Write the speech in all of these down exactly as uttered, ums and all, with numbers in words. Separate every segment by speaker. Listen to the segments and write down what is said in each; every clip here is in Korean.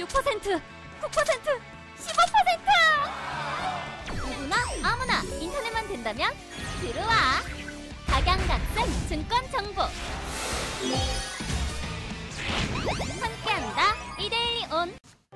Speaker 1: 육 퍼센트, 구 퍼센트, 십오 퍼센트! 누구나 아무나 인터넷만 된다면 들어와! 각양각색 증권 정보 함께한다 이데일리 온.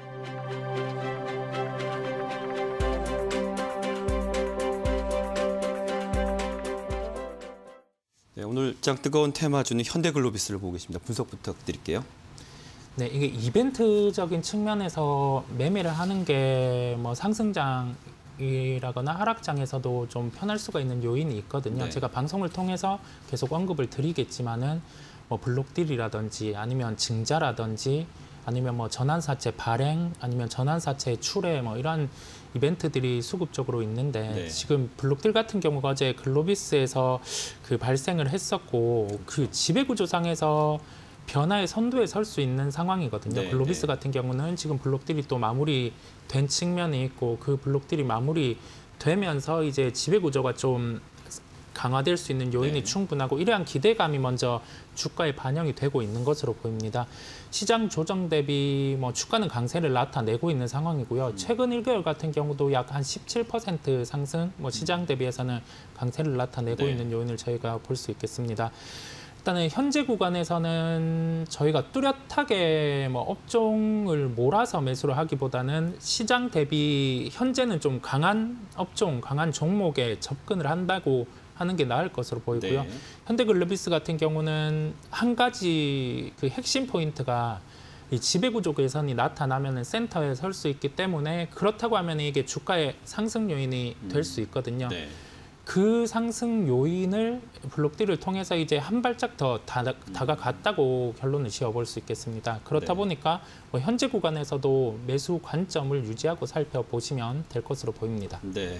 Speaker 2: 네, 오늘 장 뜨거운 테마주는 현대글로비스를 보고 계십니다. 분석 부탁드릴게요.
Speaker 3: 네, 이게 이벤트적인 측면에서 매매를 하는 게 뭐 상승장이라거나 하락장에서도 좀 편할 수가 있는 요인이 있거든요.
Speaker 2: 네.
Speaker 3: 제가 방송을 통해서 계속 언급을 드리겠지만은 뭐 블록딜이라든지 아니면 증자라든지 아니면 뭐 전환사채 발행 아니면 전환사채 출회 뭐 이런 이벤트들이 수급적으로 있는데
Speaker 2: 네.
Speaker 3: 지금 블록딜 같은 경우가 어제 글로비스에서 그 발생을 했었고 그 지배구조상에서 변화의 선두에 설 수 있는 상황이거든요.
Speaker 2: 네,
Speaker 3: 글로비스
Speaker 2: 네.
Speaker 3: 같은 경우는 지금 블록딜이 또 마무리된 측면이 있고 그 블록딜이 마무리되면서 이제 지배구조가 좀 강화될 수 있는 요인이
Speaker 2: 네.
Speaker 3: 충분하고 이러한 기대감이 먼저 주가에 반영이 되고 있는 것으로 보입니다. 시장 조정 대비 뭐 주가는 강세를 나타내고 있는 상황이고요.
Speaker 2: 음.
Speaker 3: 최근 일 개월 같은 경우도 약 한 십칠 퍼센트 상승, 뭐 시장 대비해서는 강세를 나타내고
Speaker 2: 네.
Speaker 3: 있는 요인을 저희가 볼 수 있겠습니다. 일단은 현재 구간에서는 저희가 뚜렷하게 뭐 업종을 몰아서 매수를 하기보다는 시장 대비 현재는 좀 강한 업종, 강한 종목에 접근을 한다고 하는 게 나을 것으로 보이고요.
Speaker 2: 네.
Speaker 3: 현대글로비스 같은 경우는 한 가지 그 핵심 포인트가 이 지배구조 개선이 나타나면 센터에 설 수 있기 때문에 그렇다고 하면 이게 주가의 상승 요인이 될 수 있거든요.
Speaker 2: 네.
Speaker 3: 그 상승 요인을 블록딜을 통해서 이제 한 발짝 더 다가, 다가갔다고 결론을 지어볼 수 있겠습니다. 그렇다
Speaker 2: 네.
Speaker 3: 보니까 뭐 현재 구간에서도 매수 관점을 유지하고 살펴보시면 될 것으로 보입니다.
Speaker 2: 네.